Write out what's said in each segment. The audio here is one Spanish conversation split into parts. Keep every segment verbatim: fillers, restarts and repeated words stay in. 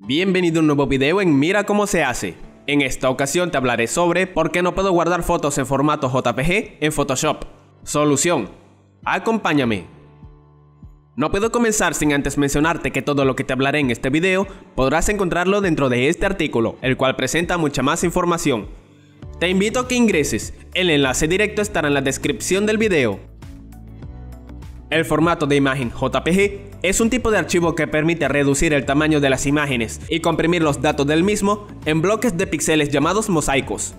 Bienvenido a un nuevo video en Mira cómo se hace. En esta ocasión te hablaré sobre por qué no puedo guardar fotos en formato J P G en Photoshop. Solución: acompáñame. No puedo comenzar sin antes mencionarte que todo lo que te hablaré en este video podrás encontrarlo dentro de este artículo, el cual presenta mucha más información. Te invito a que ingreses, el enlace directo estará en la descripción del video. El formato de imagen J P G es un tipo de archivo que permite reducir el tamaño de las imágenes y comprimir los datos del mismo en bloques de píxeles llamados mosaicos.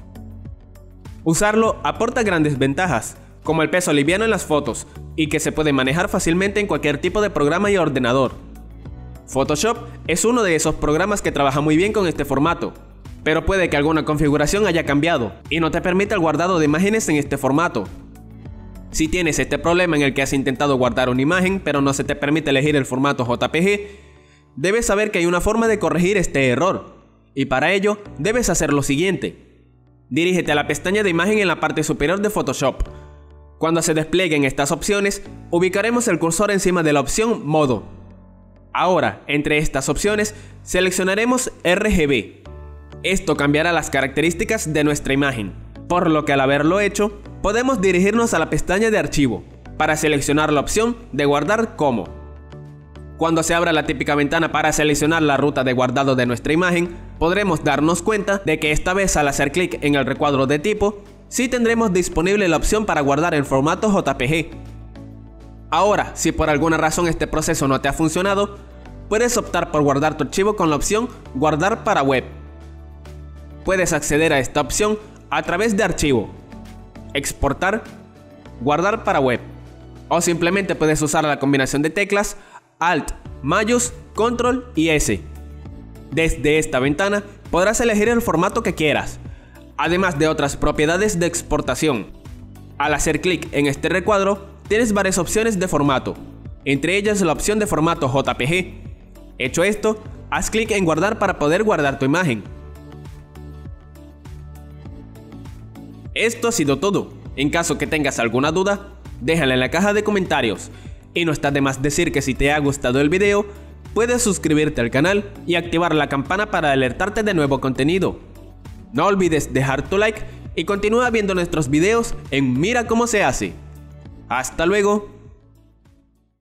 Usarlo aporta grandes ventajas, como el peso liviano en las fotos y que se puede manejar fácilmente en cualquier tipo de programa y ordenador. Photoshop es uno de esos programas que trabaja muy bien con este formato, pero puede que alguna configuración haya cambiado y no te permita el guardado de imágenes en este formato. Si tienes este problema en el que has intentado guardar una imagen pero no se te permite elegir el formato J P G, debes saber que hay una forma de corregir este error, y para ello debes hacer lo siguiente. Dirígete a la pestaña de imagen en la parte superior de Photoshop. Cuando se desplieguen estas opciones, ubicaremos el cursor encima de la opción Modo. Ahora, entre estas opciones, seleccionaremos R G B. Esto cambiará las características de nuestra imagen, por lo que al haberlo hecho, podemos dirigirnos a la pestaña de archivo, para seleccionar la opción de guardar como. Cuando se abra la típica ventana para seleccionar la ruta de guardado de nuestra imagen, podremos darnos cuenta de que esta vez al hacer clic en el recuadro de tipo, sí tendremos disponible la opción para guardar en formato J P G. Ahora, si por alguna razón este proceso no te ha funcionado, puedes optar por guardar tu archivo con la opción Guardar para web. Puedes acceder a esta opción a través de Archivo, Exportar, Guardar para web, o simplemente puedes usar la combinación de teclas Alt, mayús, Control y S. Desde esta ventana podrás elegir el formato que quieras, además de otras propiedades de exportación. Al hacer clic en este recuadro, tienes varias opciones de formato, entre ellas la opción de formato J P G. Hecho esto, haz clic en Guardar para poder guardar tu imagen. Esto ha sido todo. En caso que tengas alguna duda, déjala en la caja de comentarios. Y no está de más decir que si te ha gustado el video, puedes suscribirte al canal y activar la campana para alertarte de nuevo contenido. No olvides dejar tu like y continúa viendo nuestros videos en Mira cómo se hace. ¡Hasta luego!